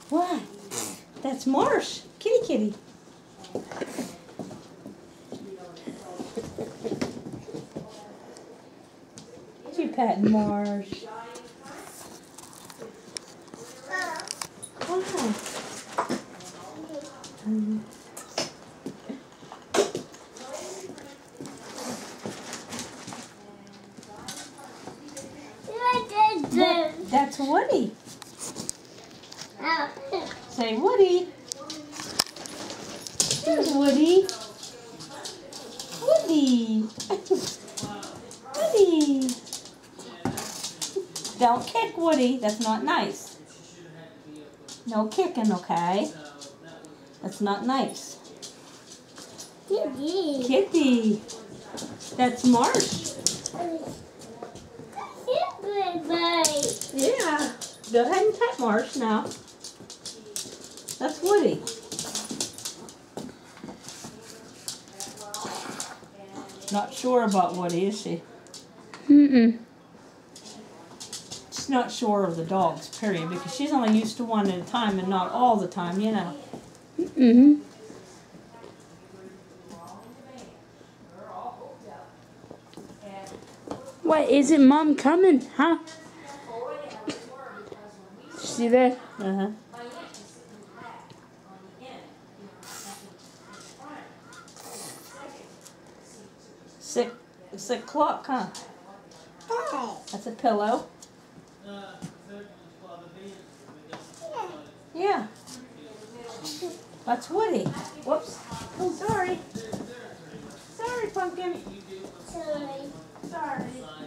What? That's Marsh. Kitty kitty. You patting Marsh. Wow. That's Woody. Say Woody. There's Woody. Woody. Woody. Don't kick Woody. That's not nice. No kicking, okay? That's not nice. Kitty. Kitty. That's Marsh. Yeah. Go ahead and pet Marsh now. That's Woody. Not sure about Woody, is she? Mm-mm. She's not sure of the dogs, period, because she's only used to one at a time and not all the time, you know. Mm-hmm. What, isn't Mom coming, huh? See that? Uh-huh. Six o'clock, huh? That's a pillow. Yeah. That's Woody. Whoops. Oh, sorry. Sorry, Pumpkin. Sorry.